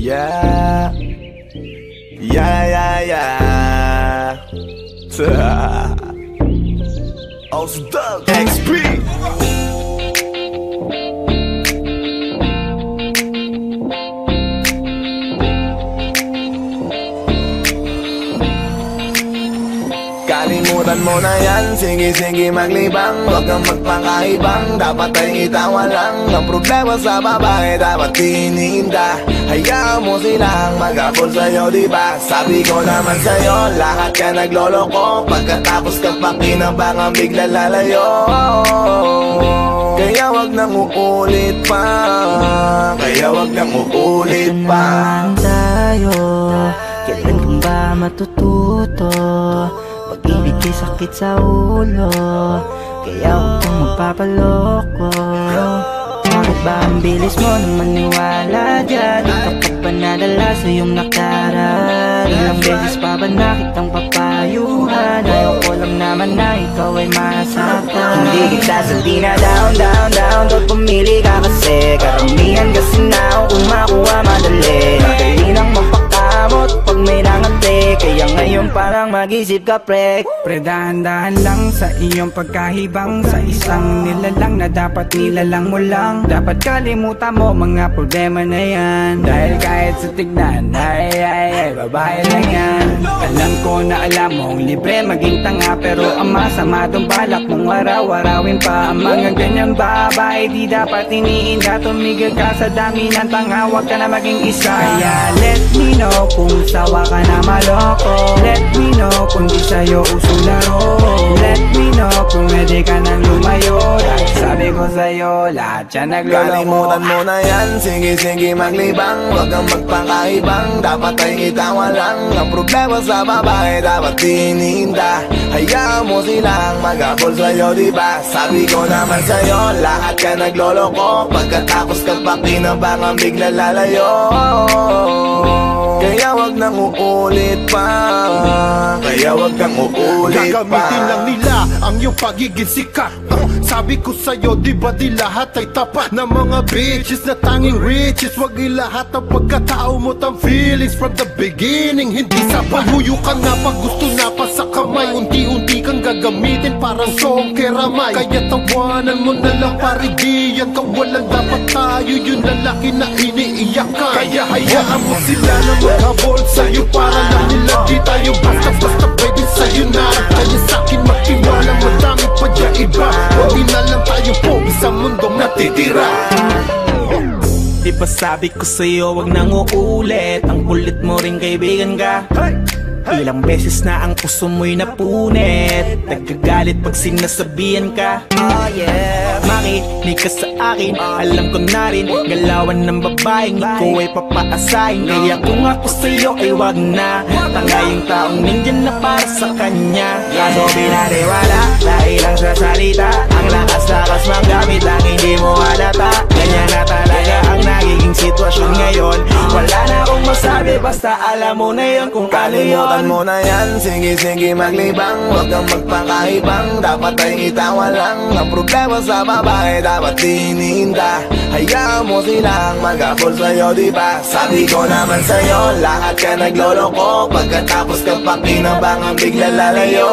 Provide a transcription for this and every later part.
Yeah. Yeah, yeah, yeah. Ausdog XP. Kalimutan mo na yan, sige maglibang. Huwag kang magpakaibang, dapat ay itawa lang. Ang problema sa babae, dapat tininda. Hayaan mo silang mag-abol sa'yo, diba? Sabi ko naman sa'yo, lahat ka nagloloko. Pagkatapos ka pa kinabangang bigla lalayo. Kaya wag nang uulit pa, kaya wag nang uulit pa. Tayo, kailan kang ba matututo? Pag-ibig kay sakit sa ulo, kaya huwag kang magpapaloko. Bakit ba ang bilis mo na maniwala dyan? Di ka pa ba nadala sa iyong nakaraan? Ilang beses pa ba nakitang papayuhan? Ayaw ko lang naman na ikaw ay masaktan. Hindi kita sa down, doon pumili ka kasi karamihan kasi na kung makuha madali. Madali nang magpakamot pag may nangante, kaya ngayon parang mag-isip ka pre. Pre, dahan-dahan lang sa iyong pagkahibang, sa isang nilalang na dapat nilalang mo lang. Dapat kalimutan mo mga problema na yan, dahil kahit sa tignan, ay, babae lang yan. Alam ko na alam mong libre maging tanga, pero ang masama dong balak mong araw-arawin pa ang mga ganyang babae. Di dapat iniinda, tumigil ka sa dami ng tanga, huwag ka na maging isa. Kaya let me know kung sawa ka na maloko. Let me know kung di sa'yo uso laro. Let me know kung pwede ka nang lumayo, dahil sabi ko sa'yo, lahat yan nagloloko. Kalimutan mo na yan, sige maglibang. Huwag kang magpakaibang, dapat ay itawa lang. Ang problema sa babae, dapat tininda. Hayaan mo silang mag-abol sa'yo, diba? Sabi ko naman sa'yo, lahat ka nagloloko. Pagkatapos ka pa kinabangang bigla lalayo. Kaya wag nang uulit pa, kaya wag kang uulit pa. Gagamitin lang nila ang iyong pagiging sikat. Sabi ko sa'yo, di ba di lahat ay tapat na mga bitches na tanging riches? Wag ilahat ang pagkatao mo tang feelings from the beginning. Hindi sapat, huyo ka na pag gusto na pa sa kamay. Unti-unti kang gagamitin parang song keramay. Kaya tawanan mo na lang paridiyan ka. Walang dapat tayo, yung lalaki na iniiyakan. Kaya hayaan mo sila na maghabol sa'yo, para lang nila di tayo basta-basta pwede sa'yo na. Kaya sa'kin magtiwala, madami pa dyan iba. Huwag na lang tayo po sa mundong natitira. Di ba sabi ko sa'yo, wag nang uulit. Ang kulit mo rin kaibigan ka. Ilang beses na ang puso mo'y napunit. Nagkagalit pag sinasabihan ka. Oh yeah, Makinig ka sa akin, alam ko na rin galawan ng babaeng ikaw ay papaasahin. Kaya kung ako sa'yo ay wag na. Tanga yung taong nandyan na para sa kanya. Kaso binariwala dahil lang sa salita. Ang lakas-lakas magamit lang hindi mo halata. Ganyan na talaga ang nagiging sitwasyon ngayon. Wala na akong masabi, basta alam mo na yun kung kano yun. Kalimutan mo na yan, sige maglibang. Huwag kang magpakaibang, dapat ay itawa lang. Ang problema sa babae, dapat tininda. Hayaan mo silang mag-abol sa'yo, diba? Sabi ko naman sa'yo, lahat ka nagloloko. Pagkatapos ka pa kinabangang bigla lalayo.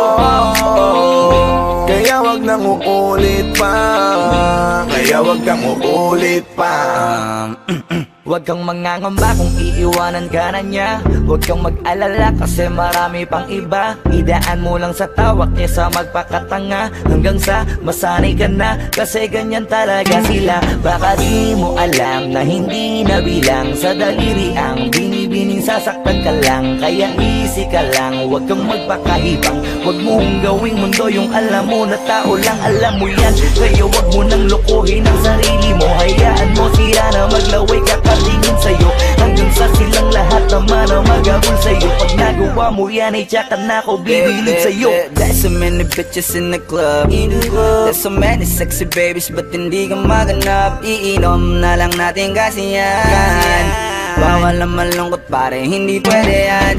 Kaya wag nang uulit pa, kaya wag kang uulit pa. Huwag kang mangangamba kung iiwanan ka na niya. Huwag kang mag-alala kasi marami pang iba. Idaan mo lang sa tawak niya sa magpakatanga, hanggang sa masanay ka na, kasi ganyan talaga sila. Baka di mo alam na hindi na bilang sa daliri ang binibining sasaktan ka lang. Kaya easy ka lang, huwag kang magpakaibang. Huwag mong gawing mundo yung alam mo na tao lang alam mo yan. Kaya huwag mo nang lokohin ang sarili mo. Hayaan mo sila na maglaway kakalingin sa'yo, hanggang sa silang lahat naman ang mag-abol sa'yo. Pag nagawa mo yan ay tsaka na ako bibilid sa'yo. There's so many bitches in the club. There's so many sexy babies, but hindi ka maganap. Iinom na lang natin kasi yan. Bawal na malungkot pare, hindi pwede yan.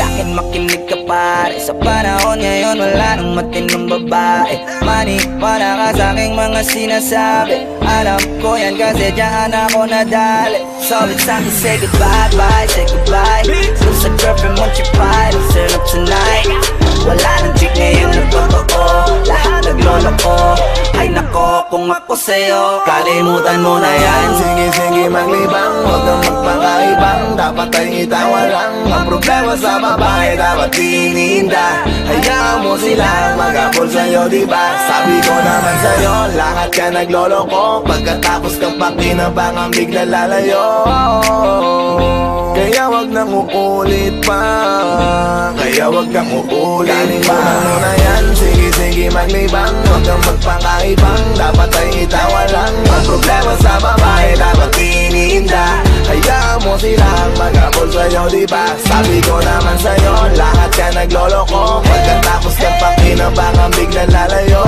Sa'kin makinig ka pare, sa panahon ngayon wala nang matinong babae. Maniwala ka sa'king mga sinasabi, alam ko yan kasi dyan ako nadali. So it's time to say goodbye, bye, say goodbye. Kung sa girlfriend mo chipay, turn up tonight. Wala nang chick ngayon na totoo, lahat naglolo ko. Ay nako, kung ako sa'yo, kalimutan mo na yan. Sige, sige, maglibang, huwag kang magpakaibang. Dapat ay itawa lang, ang problema sa babae dapat tininda. Hayaan mo sila mag-apol sa'yo, diba? Sabi ko naman sa'yo, lahat ka naglolo ko. Pagkatapos kang pakinabangang bigla lalayo. Kaya wag nang uulit pa, kaya wag kang uulit. Kalimutan mo na yan, sige, sige, maglibang. Huwag kang magpakaibang, dapat ay itawa lang. Ang problema sa babae dapat tininda. Hayaan mo silang mag-apol sa'yo, diba? Sabi ko naman sa'yo, lahat ka naglolo ko. Pagkatapos kang pakinabangang bigla lalayo.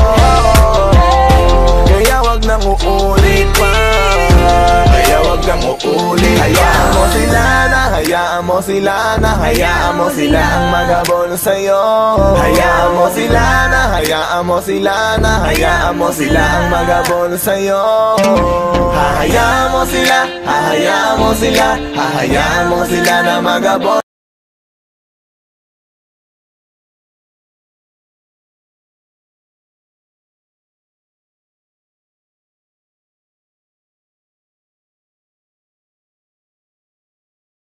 Kaya wag nang uulit pa, kaya wag kang uulit. Hayaan mo sila na, hayaan mo sila na, hayaan mo sila ang mag-abol sa'yo. Hayaan mo sila na, hayaan mo sila na, hayaan mo sila ang mag-abol sa'yo. Hahayaan mo sila, hahayaan mo sila, hahayaan mo sila na mag-abol.